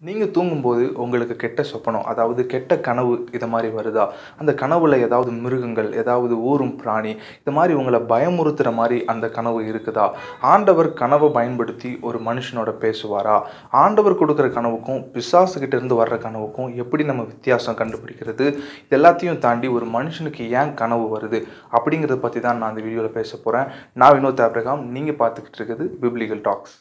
நீங்க தூங்கும்போது உங்களுக்கு கெட்ட சொப்பனம், அதாவது கெட்ட கனவு இத மாரி வருதா? அந்த கனவுல ஏதாவது மிருகங்கள், ஏதாவது ஊரும் பிராணி, இது மாரி உங்கள பயமுறுத்துற மாரி அந்த கனவு இருக்குதா? ஆண்டவர் கனவ பயன்படுத்தி ஒரு மனுஷனோட பேசுவாரா? ஆண்டவர் குடுக்குற கனவுக்கும், பிசாசு கிட்ட இருந்து வர்ற கனவுக்கும் எப்படி நம்ம வித்தியாசம் கண்டுபிடிக்கிறது? இது எல்லாத்தையும் தாண்டி ஒரு மனுஷனுக்கு ஏன் கனவு வருது? அப்படிங்கிறத பத்தி தான் நான் இந்த வீடியோல பேசப் போறேன். நான் வினோத் ஆபிரகாம். நீங்க பார்த்துக்கிட்டு இருக்குது பிப்ளிக்கல் டாக்ஸ்.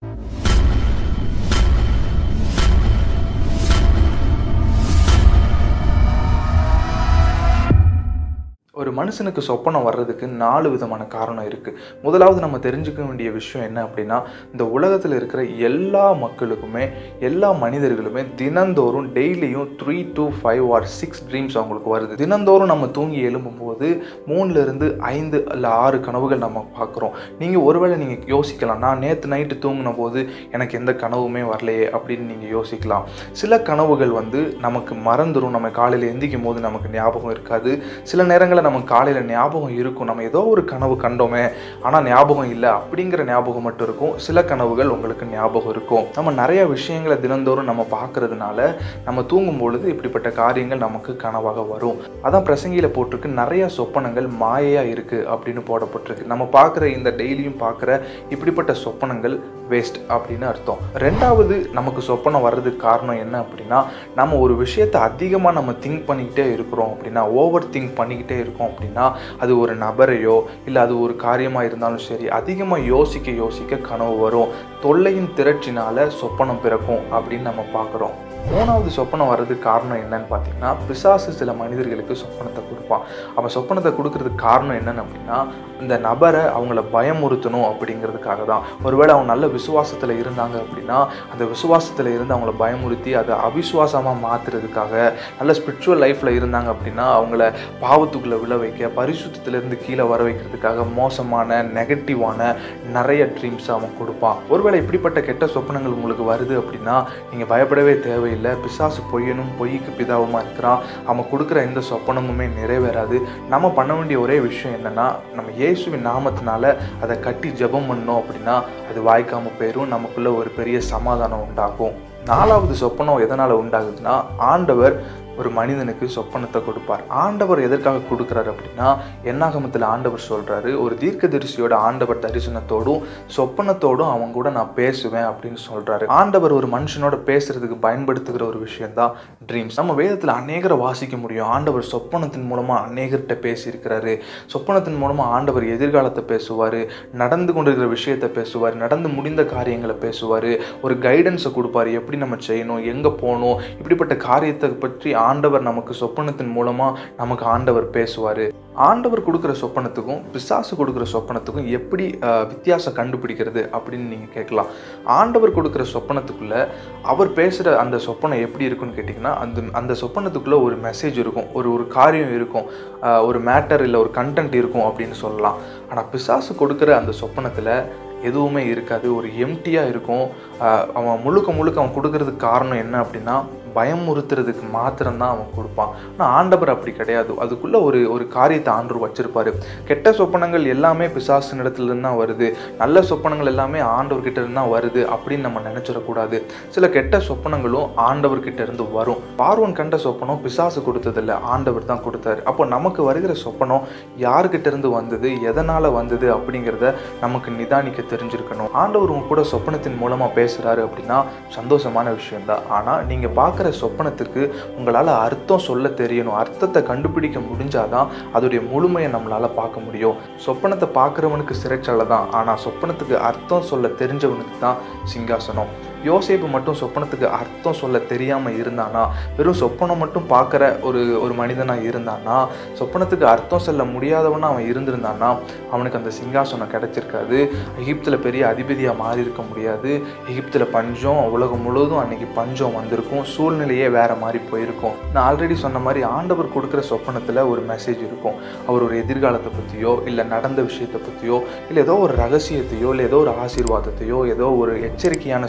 ஒரு மனுஷனுக்கு சொப்பனம் வர்றதுக்கு 4 விதமான காரணம் இருக்கு. முதலாவது நம்ம தெரிஞ்சுக்க வேண்டிய விஷயம் என்ன அப்படின்னா, இந்த உலகத்துல இருக்கிற எல்லா மக்களுக்குமே, எல்லா மனிதர்களுமே தினந்தோறும் டெய்லியும் 3 to 5 or 6 ட்ரீம்ஸ் அவங்களுக்கு வருது. தினந்தோறும் நம்ம தூங்கி எழும்பும்போது 3ல இருந்து 5 இல்ல 6 கனவுகள் நம்ம பார்க்குறோம். நீங்க ஒருவேளை நீங்க யோசிக்கலாம், நான் நேத்து நைட்டு தூங்குன போது எனக்கு எந்த கனவுமே வரலையே அப்படின்னு நீங்க யோசிக்கலாம். சில கனவுகள் நமக்கு மறந்துரும். நம்ம காலையில எந்திரிக்கும் போது நமக்கு ஞாபகம் இருக்காது. சில நேரங்கள்ல நமக்கு காலையில ஞாபகம் இருக்கும். நம்ம ஏதோ ஒரு கனவு கண்டோமே, ஆனா ஞாபகம் இல்லை அப்படிங்கிற ஞாபகம் மட்டும் இருக்கும். சில கனவுகள் உங்களுக்கு ஞாபகம் இருக்கும். நம்ம நிறைய விஷயங்களை தினந்தோறும் நம்ம பார்க்கறதுனால நம்ம தூங்கும் பொழுது இப்படிப்பட்ட காரியங்கள் நமக்கு கனவாக வரும். அதான் பிரசங்கியில போட்டிருக்கு, நிறைய சொப்பனங்கள் மாயையா இருக்கு அப்படின்னு போடப்பட்டிருக்கு. நம்ம பார்க்குற இந்த டெய்லியும் பார்க்குற இப்படிப்பட்ட சொப்பனங்கள் வேஸ்ட் அப்படின்னு அர்த்தம். ரெண்டாவது, நமக்கு சொப்பனம் வர்றதுக்கு காரணம் என்ன அப்படின்னா, நம்ம ஒரு விஷயத்தை அதிகமாக நம்ம திங்க் பண்ணிக்கிட்டே இருக்கிறோம் அப்படின்னா, ஓவர் திங்க் பண்ணிக்கிட்டே இருக்கோம் அப்படின்னா, அது ஒரு நபரையோ இல்லை அது ஒரு காரியமாக இருந்தாலும் சரி, அதிகமாக யோசிக்க யோசிக்க கனவு வரும். தொல்லையின் திரட்சினால சொப்பனம் பிறக்கும் அப்படின்னு நம்ம பார்க்குறோம். மூணாவது, சொப்பனம் வர்றதுக்கு காரணம் என்னன்னு பார்த்தீங்கன்னா, பிசாசு சில மனிதர்களுக்கு சொப்பனத்தை கொடுப்பான். அவன் சொப்பனத்தை கொடுக்கறதுக்கு காரணம் என்னன்னு அப்படின்னா, இந்த நபரை அவங்கள பயமுறுத்தணும் அப்படிங்கிறதுக்காக தான். ஒருவேளை அவங்க நல்ல விசுவாசத்தில் இருந்தாங்க அப்படின்னா, அந்த விசுவாசத்தில் இருந்து அவங்கள பயமுறுத்தி அதை அவிசுவாசமாக மாற்றுறதுக்காக, நல்ல ஸ்பிரிச்சுவல் லைஃப்பில் இருந்தாங்க அப்படின்னா அவங்கள பாவத்துக்குள்ளே விழ வைக்க, பரிசுத்தத்திலேருந்து கீழே வர வைக்கிறதுக்காக மோசமான நெகட்டிவான நிறைய ட்ரீம்ஸ் அவன் கொடுப்பான். ஒருவேளை இப்படிப்பட்ட கெட்ட சொப்பனங்கள் உங்களுக்கு வருது அப்படின்னா, நீங்கள் பயப்படவே தேவை இல்லை. பிசாசு பொய்யனும் பொய்க்கு பிதாவுமா இருக்கிறான். அவன் கொடுக்குற எந்த சொப்பனமுமே நிறைவேறாது. நம்ம பண்ண வேண்டிய ஒரே விஷயம் என்னன்னா, நம்ம இயேசுவின் நாமத்தினால அதை கட்டி ஜெபம் பண்ணோம் அப்படின்னா அது வாய்க்காம போயிடும். நமக்குள்ள ஒரு பெரிய சமாதானம் உண்டாகும். நாலாவது, சொப்பனம் எதனால உண்டாகுதுன்னா, ஆண்டவர் ஒரு மனிதனுக்கு சொப்பனத்தை கொடுப்பார். ஆண்டவர் எதற்காக கொடுக்குறாரு அப்படின்னா, என்னாகமத்தில் ஆண்டவர் சொல்றாரு, ஒரு தீர்க்கதரிசியோட ஆண்டவர் தரிசனத்தோடும் சொப்பனத்தோடும் அவங்க கூட நான் பேசுவேன் அப்படின்னு சொல்றாரு. ஆண்டவர் ஒரு மனுஷனோட பேசுறதுக்கு பயன்படுத்துகிற ஒரு விஷயம் தான் ட்ரீம்ஸ். நம்ம வேதத்தில் அநேகரை வாசிக்க முடியும். ஆண்டவர் சொப்பனத்தின் மூலமா அநேகர்கிட்ட பேசியிருக்கிறாரு. சொப்பனத்தின் மூலமா ஆண்டவர் எதிர்காலத்தை பேசுவார், நடந்து கொண்டிருக்கிற விஷயத்தை பேசுவார், நடந்து முடிந்த காரியங்களை பேசுவார், ஒரு கைடன்ஸை கொடுப்பாரு, எப்படி நம்ம செய்யணும், எங்கே போகணும், இப்படிப்பட்ட காரியத்தை பற்றி ஆண்டவர் நமக்கு சொப்பனத்தின் மூலமா நமக்கு ஆண்டவர் பேசுவார். ஆண்டவர் கொடுக்குற சொப்பனத்துக்கும் பிசாசு கொடுக்குற சொப்பனத்துக்கும் எப்படி வித்தியாசம் கண்டுபிடிக்கிறது அப்படின்னு நீங்கள் கேட்கலாம். ஆண்டவர் கொடுக்குற சொப்பனத்துக்குள்ள அவர் பேசுகிற அந்த சொப்பனம் எப்படி இருக்குன்னு கேட்டிங்கன்னா, அந்த சொப்பனத்துக்குள்ளே ஒரு மெசேஜ் இருக்கும், ஒரு காரியம் இருக்கும், ஒரு மேட்டர் இல்லை ஒரு கண்டென்ட் இருக்கும் அப்படின்னு சொல்லலாம். ஆனால் பிசாசு கொடுக்குற அந்த சொப்பனத்தில் எதுவுமே இருக்காது, ஒரு எம்டியாக இருக்கும். அவன் முழுக்க அவன் கொடுக்கறதுக்கு காரணம் என்ன அப்படின்னா, பயமுறுத்துறதுக்கு மாத்திரம்தான் அவன் கொடுப்பான். ஆனால் ஆண்டவர் அப்படி கிடையாது. அதுக்குள்ளே ஒரு காரியத்தை ஆண்டவர் வச்சிருப்பாரு. கெட்ட சொப்பனங்கள் எல்லாமே பிசாசின் இடத்துலேருந்து தான் வருது, நல்ல சொப்பனங்கள் எல்லாமே ஆண்டவர்கிட்ட இருந்து தான் வருது அப்படின்னு நம்ம நினச்சிடக்கூடாது. சில கெட்ட சொப்பனங்களும் ஆண்டவர்கிட்ட இருந்து வரும். பார்வோன் கண்ட சொப்பனம் பிசாசு கொடுத்ததில்லை, ஆண்டவர் தான் கொடுத்தாரு. அப்போ நமக்கு வருகிற சொப்பனம் யாருக்கிட்ட இருந்து வந்தது, எதனால் வந்தது அப்படிங்கிறத நமக்கு நிதானிக்க தெரிஞ்சிருக்கணும். ஆண்டவர் உங்க கூட சொப்பனத்தின் மூலமாக பேசுகிறாரு அப்படின்னா சந்தோஷமான விஷயம்தான். ஆனால் நீங்கள் பார்க்குற சொப்பனத்துக்கு உங்களால் அர்த்தம் சொல்ல தெரியணும். அர்த்தத்தை கண்டுபிடிக்க முடிஞ்சாதான் அதோடைய முழுமையை நம்மளால் பார்க்க முடியும். சொப்பனத்தை பார்க்குறவனுக்கு சிறைச்சாலை தான், ஆனால் சொப்பனத்துக்கு அர்த்தம் சொல்ல தெரிஞ்சவனுக்கு தான் சிங்காசனம். யோசேப்பு மட்டும் சொப்பனத்துக்கு அர்த்தம் சொல்ல தெரியாமல் இருந்தானா, வெறும் சொப்பனம் மட்டும் பார்க்குற ஒரு மனிதனாக இருந்தானா, சொப்பனத்துக்கு அர்த்தம் சொல்ல முடியாதவனா அவன் இருந்திருந்தானா, அவனுக்கு அந்த சிங்காசனம் கிடைச்சிருக்காது. எகிப்தில் பெரிய அதிபதியாக மாறி இருக்க முடியாது. எகிப்தில் பஞ்சம், உலகம் முழுவதும் அன்னைக்கு பஞ்சம் வந்திருக்கும். சூழ்நிலையே வேற மாதிரி போயிருக்கும். நான் ஆல்ரெடி சொன்ன மாதிரி ஆண்டவர் கொடுக்குற சொப்பனத்தில் ஒரு மெசேஜ் இருக்கும். அவர் ஒரு எதிர்காலத்தை பற்றியோ இல்லை நடந்த விஷயத்தை பற்றியோ இல்லை ஏதோ ஒரு ரகசியத்தையோ இல்லை ஏதோ ஒரு ஆசீர்வாதத்தையோ ஏதோ ஒரு எச்சரிக்கையான செய்தியோ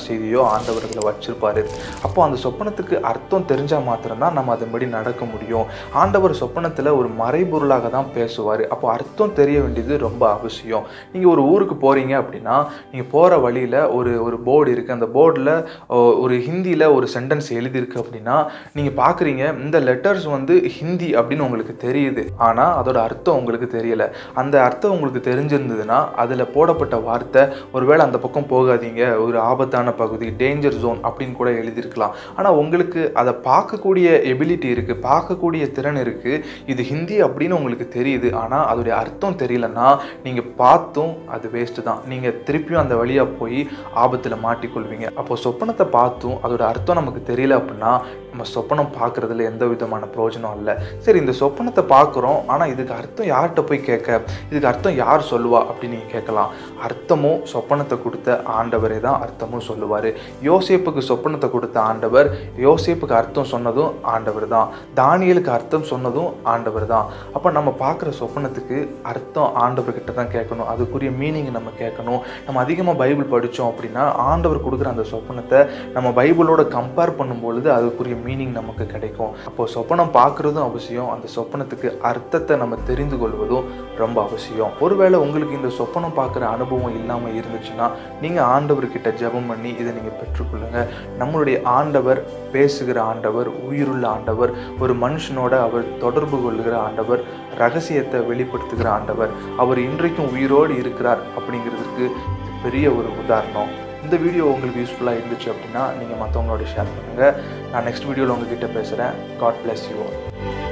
ஆண்டவர் அதில் வச்சிருப்பாரு. அப்போ அந்த சொப்பனத்துக்கு அர்த்தம் தெரிஞ்சால் மாத்திரம்தான் நம்ம அதன்படி நடக்க முடியும். ஆண்டவர் சொப்பனத்தில் ஒரு மறைபொருளாக தான் பேசுவார். அப்போ அர்த்தம் தெரிய வேண்டியது ரொம்ப அவசியம். நீங்கள் ஒரு ஊருக்கு போகிறீங்க அப்படின்னா நீங்கள் போகிற வழியில் ஒரு போர்டு இருக்குது. அந்த போர்டில் ஒரு ஹிந்தியில் ஒரு சென்டென்ஸ் எழுதியிருக்கு அப்படின்னா நீங்கள் பார்க்குறீங்க, இந்த லெட்டர்ஸ் வந்து ஹிந்தி அப்படின்னு உங்களுக்கு தெரியுது, ஆனால் அதோட அர்த்தம் உங்களுக்கு தெரியலை. அந்த அர்த்தம் உங்களுக்கு தெரிஞ்சிருந்ததுன்னா அதில் போடப்பட்ட வார்த்தை ஒருவேளை அந்த பக்கம் போகாதீங்க, ஒரு ஆபத்தான பகுதி, டேஞ்சர் ஜோன் அப்படின்னு கூட எழுதியிருக்கலாம். ஆனால் உங்களுக்கு அதை பார்க்கக்கூடிய எபிலிட்டி இருக்குது, பார்க்கக்கூடிய திறன் இருக்குது, இது ஹிந்தி அப்படின்னு உங்களுக்கு தெரியுது, ஆனால் அதோடைய அர்த்தம் தெரியலன்னா நீங்கள் பார்த்தும் அது வேஸ்ட்டு தான். நீங்கள் திருப்பியும் அந்த வழியாக போய் ஆபத்தில் மாட்டிக்கொள்வீங்க. அப்போ சொப்பனத்தை பார்த்தும் அதோட அர்த்தம் நமக்கு தெரியல அப்படின்னா நம்ம சொப்பனம் பார்க்குறதுல எந்த விதமான பிரயோஜனம் இல்லை. சரி, இந்த சொப்பனத்தை பார்க்குறோம், ஆனால் இதுக்கு அர்த்தம் யார்கிட்ட போய் கேட்க, இதுக்கு அர்த்தம் யார் சொல்லுவா அப்படின்னு நீங்கள் கேட்கலாம். அர்த்தமும் சொப்பனத்தை கொடுத்த ஆண்டவரே தான் அர்த்தமும் சொல்லுவார். யோசேப்புக்கு சொப்பனத்தை கொடுத்த ஆண்டவர், யோசேப்புக்கு அர்த்தம் சொன்னதும் ஆண்டவர் தான், தானியலுக்கு அர்த்தம் சொன்னதும் ஆண்டவர் தான். அப்போ நம்ம பார்க்குற சொப்பனத்துக்கு அர்த்தம் ஆண்டவர்கிட்ட தான் கேட்கணும், அதுக்குரிய மீனிங் நம்ம கேட்கணும். நம்ம அதிகமாக பைபிள் படித்தோம் அப்படின்னா ஆண்டவர் கொடுக்குற அந்த சொப்பனத்தை நம்ம பைபிளோட கம்பேர் பண்ணும்பொழுது அதுக்குரிய மீனிங் நமக்கு கிடைக்கும். அப்போது சொப்பனம் பார்க்குறதும் அவசியம், அந்த சொப்பனத்துக்கு அர்த்தத்தை நம்ம தெரிந்து கொள்வதும் ரொம்ப அவசியம். ஒருவேளை உங்களுக்கு இந்த சொப்பனம் பார்க்குற அனுபவம் இல்லாமல் இருந்துச்சுன்னா நீங்கள் ஆண்டவர்கிட்ட ஜெபம் பண்ணி இதை நீங்கள் பெற்றுக்கொள்ளுங்க. நம்மளுடைய ஆண்டவர் பேசுகிற ஆண்டவர், உயிருள்ள ஆண்டவர், ஒரு மனுஷனோட அவர் தொடர்பு கொள்ளுகிற ஆண்டவர், ரகசியத்தை வெளிப்படுத்துகிற ஆண்டவர். அவர் இன்றைக்கும் உயிரோடு இருக்கிறார் அப்படிங்கிறதுக்கு பெரிய ஒரு உதாரணம். இந்த வீடியோ உங்களுக்கு யூஸ்ஃபுல்லாக இருந்துச்சு அப்படின்னா நீங்கள் மற்றவங்களோட ஷேர் பண்ணுங்கள். நான் நெக்ஸ்ட் வீடியோவில் உங்ககிட்ட பேசுகிறேன். God bless you all.